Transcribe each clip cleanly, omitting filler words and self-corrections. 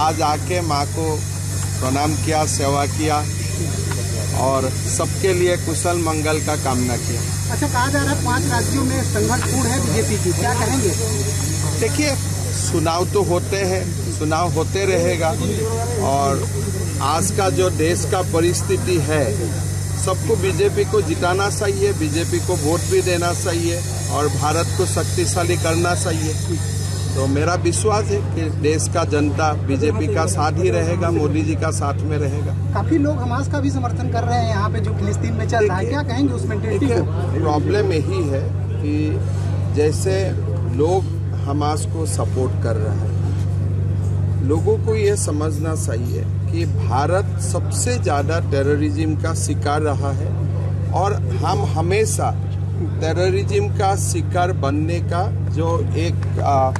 आज आके माँ को प्रणाम किया, सेवा किया और सबके लिए कुशल मंगल का कामना किया। अच्छा, कहा जा रहा है 5 राज्यों में संघर्षपूर्ण है बीजेपी की, क्या कहेंगे? देखिए, चुनाव तो होते हैं, चुनाव होते रहेगा और आज का जो देश का परिस्थिति है, सबको बीजेपी को जिताना चाहिए, बीजेपी को वोट भी देना चाहिए और भारत को शक्तिशाली करना चाहिए। तो मेरा विश्वास है कि देश का जनता बीजेपी का साथ ही रहेगा, मोदी जी का साथ में रहेगा। काफी लोग हमास का भी समर्थन कर रहे हैं यहाँ पे, जो फिलिस्तीन में चल रहा है, क्या कहेंगे उस मेंटेलिटी को? प्रॉब्लम यही है कि जैसे लोग हमास को सपोर्ट कर रहे हैं, लोगों को ये समझना चाहिए कि भारत सबसे ज़्यादा टेररिज्म का शिकार रहा है और हम हमेशा टेररिज्म का शिकार बनने का जो एक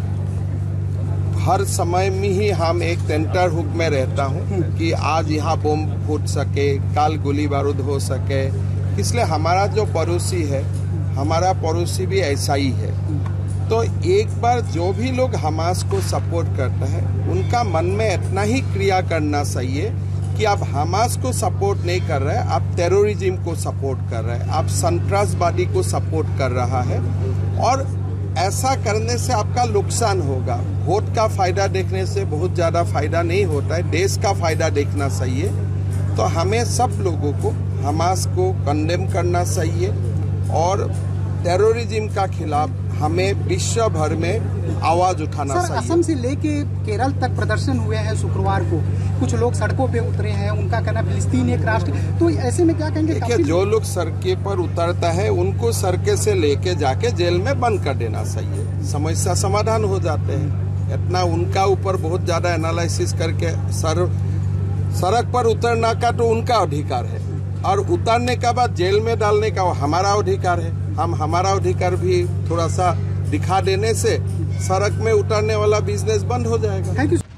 हर समय में ही हम एक टेंटर हुक में रहता हूँ कि आज यहाँ बम फूट सके, काल गोली बारूद हो सके। इसलिए हमारा जो पड़ोसी है, हमारा पड़ोसी भी ऐसा ही है। तो एक बार जो भी लोग हमास को सपोर्ट करता है, उनका मन में इतना ही क्रिया करना चाहिए कि आप हमास को सपोर्ट नहीं कर रहे, आप टेररिज्म को सपोर्ट कर रहे हैं, आप संतरासवादी को सपोर्ट कर रहा है और ऐसा करने से आपका नुकसान होगा। वोट का फायदा देखने से बहुत ज़्यादा फायदा नहीं होता है, देश का फायदा देखना चाहिए। तो हमें सब लोगों को हमास को कंडेम करना चाहिए और टेररिज्म का खिलाफ हमें विश्व भर में आवाज उठाना चाहिए। असम से लेके केरल तक प्रदर्शन हुए हैं शुक्रवार को, कुछ लोग सड़कों पे उतरे हैं, उनका कहना फिलिस्तीन एक राष्ट्र। तो ऐसे में क्या कहेंगे? देखिए, जो लोग सड़के पर उतरता है उनको सड़के से लेके जाके जेल में बंद कर देना चाहिए, समस्या समाधान हो जाते हैं। इतना उनका ऊपर बहुत ज्यादा एनालिसिस करके सड़क पर उतरना का तो उनका अधिकार है और उतारने के बाद जेल में डालने का हमारा अधिकार है। हम हमारा अधिकार भी थोड़ा सा दिखा देने से सड़क में उतरने वाला बिजनेस बंद हो जाएगा। Thank you.